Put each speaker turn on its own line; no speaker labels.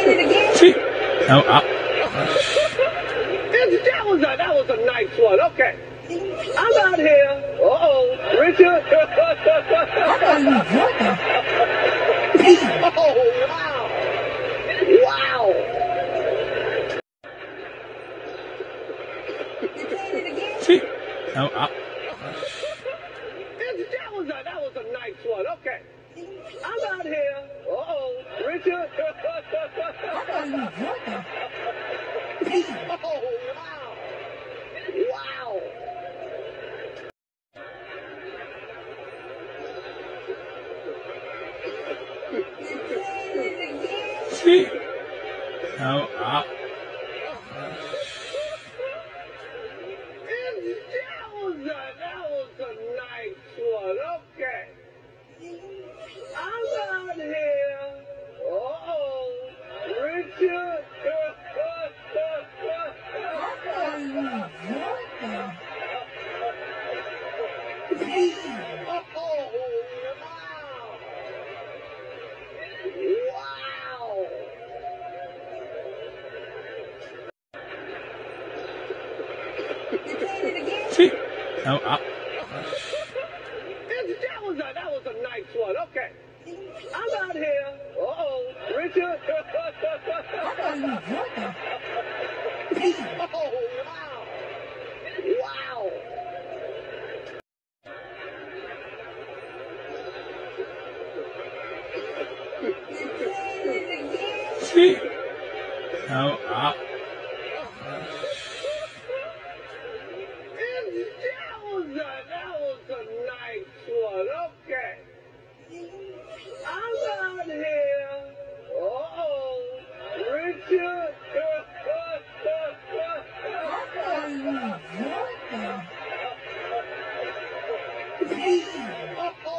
See? No,
that was a nice one. Okay. I'm out here. Uh-oh. Richard. Oh, wow. Wow.
see? No,
that was a nice one. Okay. I'm out here. Uh-oh. Richard. Oh, wow. Wow.
see? No,
That was a nice one. Okay. I'm out here. Uh-oh. Richard. Oh, wow. Wow.
see? No,
that was a nice one. Okay. I'm out here. Uh-oh. Richard. Oh, wow. Wow.
see? No,
That was a nice one. Okay. I'm out here. Uh-oh. Richard. Oh,